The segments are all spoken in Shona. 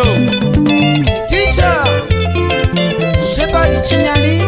Teacher Shepherd Chinyali.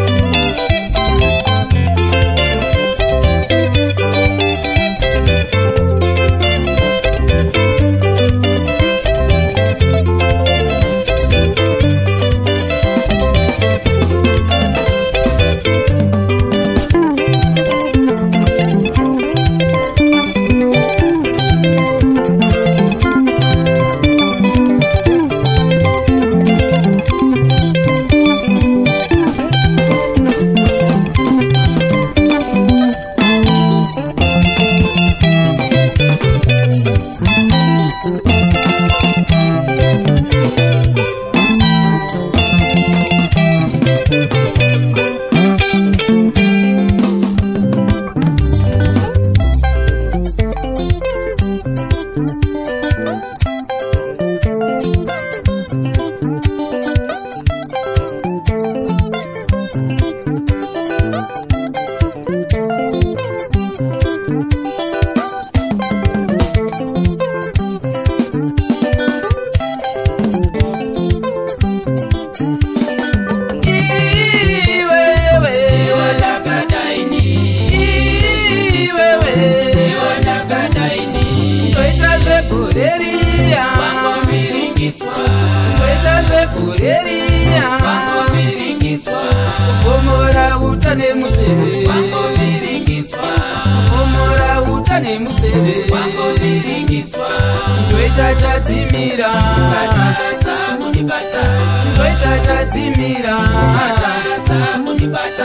Omora utane musebe wango viringitswa. Omora utane musebe wango viringitswa. Ndoita chadzimira batata munibata. Ndoita chadzimira batata munibata.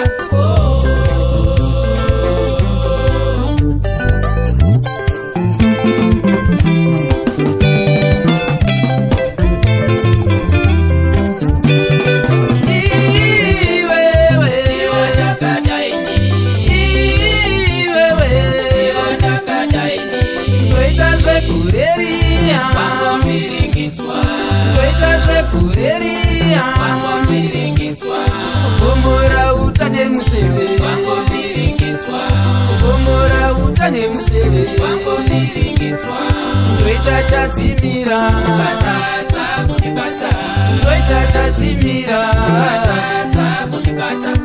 Omora utane musebe wango viringitswa. Omora utane musebe wango viringitswa. Ndoita chadzimira batata munibata. Ndoita chadzimira batata munibata.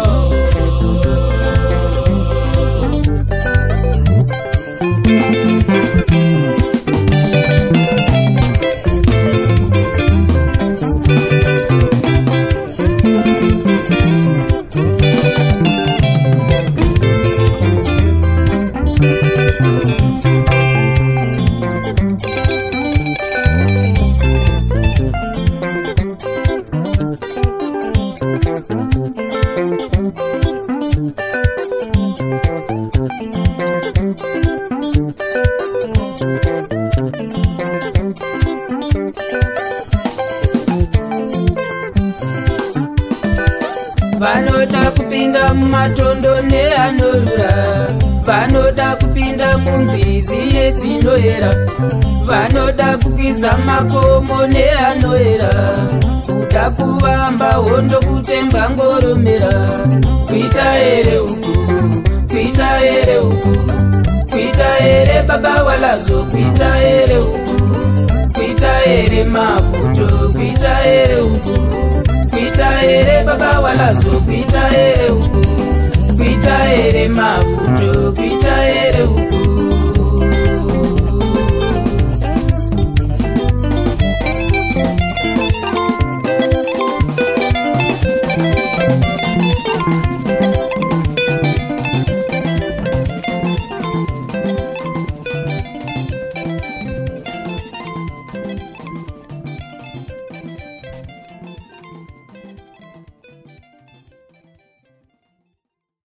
Vanoda kupinda mumatondo neanorura. Vanoda kupinda munzizi yedzinoera. Vanoda kukwidza makomo neanoera. Kuda kuvamba hondo kutemba ngoromera. Kuita ere uku, kuita ere uku. Kuita ere baba walazo, kuita ere uku. Kuita ere mavuto, kuita ere uku. Kuita ere baba walazo, kuita ere uku. Kuita ere mavuto, kuita